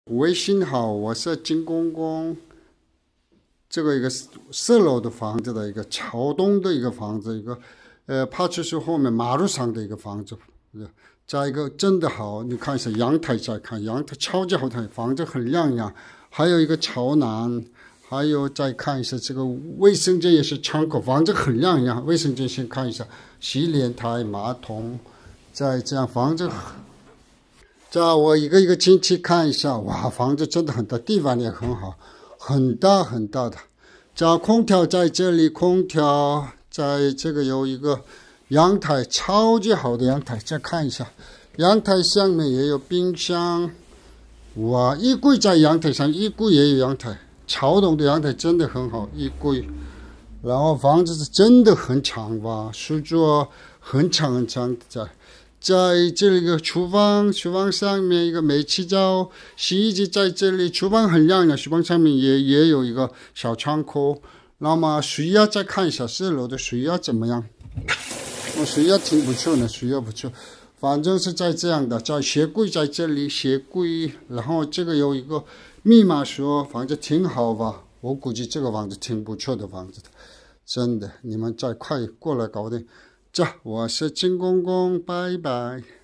微信好，我是金公公。这个一个4楼的房子的一个桥东的一个房子，一个派出所后面马路上的一个房子，再一个真的好，你看一下阳台，再看阳台超级好看，房子很亮呀。还有一个朝南，还有再看一下这个卫生间也是窗口，房子很亮呀。卫生间先看一下，洗脸台、马桶，再这样房子。这我一个一个进去看一下，哇，房子真的很大，地板也很好，很大很大的。这空调在这里，空调在这个有一个阳台，超级好的阳台。再看一下，阳台上面也有冰箱，哇，衣柜在阳台上，衣柜也有阳台，桥东的阳台真的很好，衣柜。然后房子是真的很长哇，书桌很长很长在这里个厨房上面一个煤气灶，洗衣机在这里，厨房很亮的，厨房上面也有一个小窗口。那么水压再看一下4楼的水压怎么样？水压挺不错的，水压不错。反正是在这样的，在鞋柜在这里，鞋柜，然后这个有一个密码锁，房子挺好吧？我估计这个房子挺不错的房子的，真的，你们再快过来搞定。这我是金公公，拜拜。